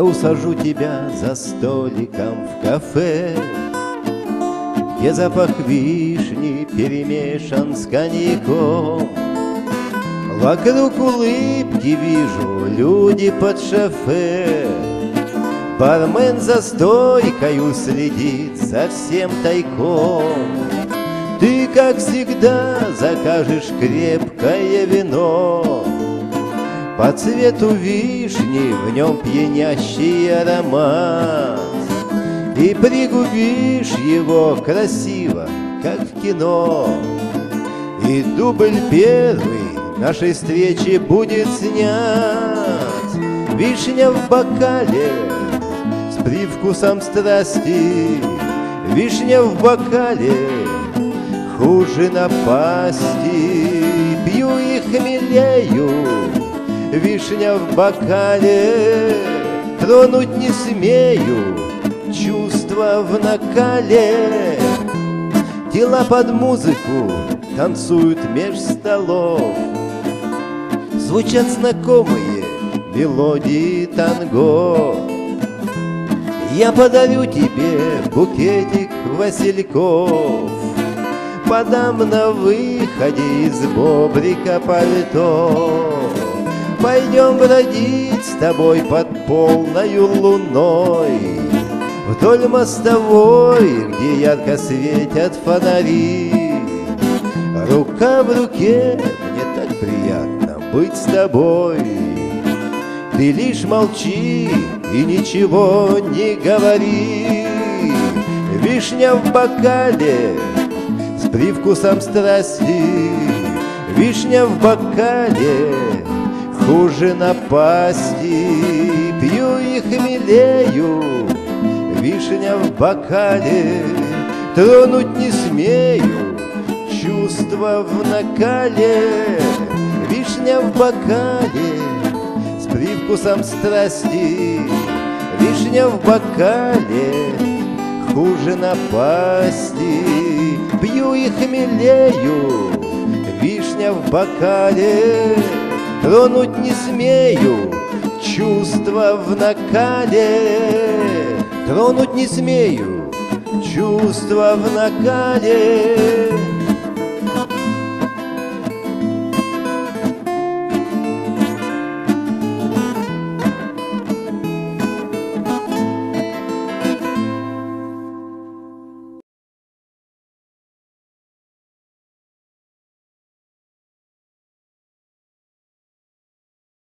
Я усажу тебя за столиком в кафе, где запах вишни перемешан с коньяком. Вокруг улыбки вижу, люди под шофе. Бармен за стойкою следит совсем тайком. Ты, как всегда, закажешь крепкое вино. По цвету вишни в нем пьянящий аромат, и пригубишь его красиво, как в кино. И дубль первый нашей встречи будет снят. Вишня в бокале с привкусом страсти. Вишня в бокале хуже напасти. Пью и хмелею, вишня в бокале. Тронуть не смею, чувства в накале. Тела под музыку танцуют меж столов. Звучат знакомые мелодии танго. Я подарю тебе букетик васильков, подам на выходе из бобрика пальто. Пойдем бродить с тобой под полною луной, вдоль мостовой, где ярко светят фонари. Рука в руке, мне так приятно быть с тобой. Ты лишь молчи и ничего не говори. Вишня в бокале с привкусом страсти. Вишня в бокале хуже напасти. Пью и хмелею, вишня в бокале. Тронуть не смею, чувства в накале. Вишня в бокале с привкусом страсти. Вишня в бокале хуже напасти. Пью и хмелею, вишня в бокале. Тронуть не смею, чувства в накале. Тронуть не смею, чувства в накале.